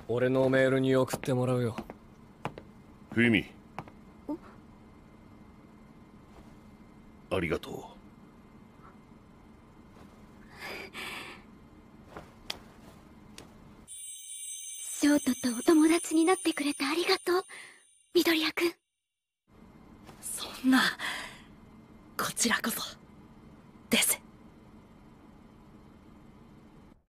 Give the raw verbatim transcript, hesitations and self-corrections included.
俺のメールに送ってもらうよ。 冬美、ありがとう。 ショートとお友達になってくれてありがとう、緑谷くん。 そんな、こちらこそ。